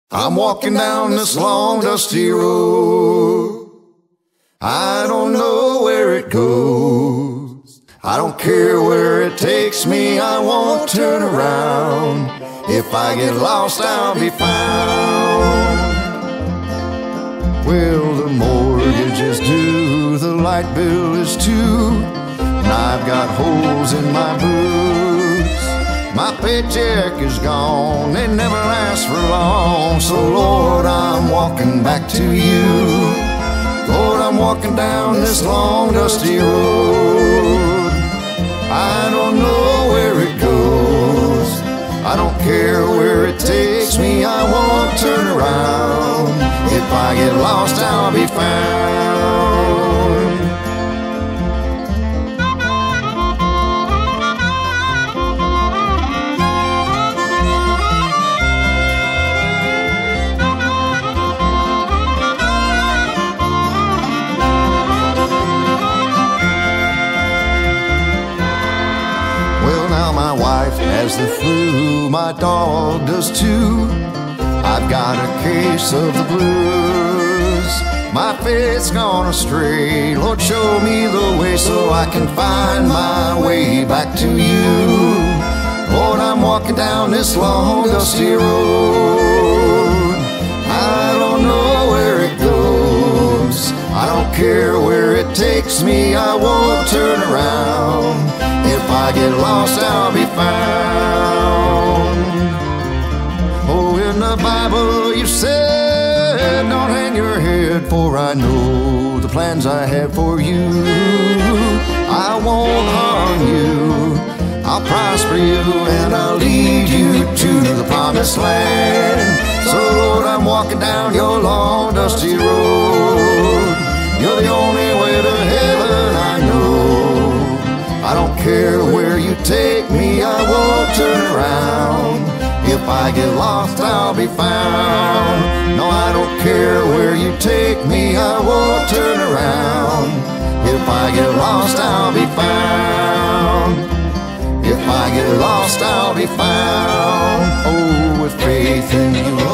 I'm walking down this long, dusty road. I don't know where it goes. I don't care where it takes me, I won't turn around. If I get lost, I'll be found. Well, the mortgage is due, the light bill is too, and I've got holes in my boots. My paycheck is gone, they never last for long. So Lord, I'm walking back to you. Lord, I'm walking down this long, dusty road. I don't know where it goes. I don't care where it takes me, I won't turn around. If I get lost, I'll be found. Well, now my wife has the flu, my dog does too. I've got a case of the blues. My faith's gone astray. Lord, show me the way so I can find my way back to you. Lord, I'm walking down this long, dusty road. I don't know where it goes. I don't care where it takes me, I won't turn around. If I get lost, I'll be found. Oh, in the Bible you said, don't hang your head, for I know the plans I have for you. I won't harm you, I'll prosper you, and I'll lead you to the promised land. So Lord, I'm walking down your long, dusty road. You're the only way to heaven, I know. I don't care where you take me, I won't turn around. If I get lost, I'll be found. No, I don't care where you take me, I won't turn around. If I get lost, I'll be found. If I get lost, I'll be found. Oh, with faith in you,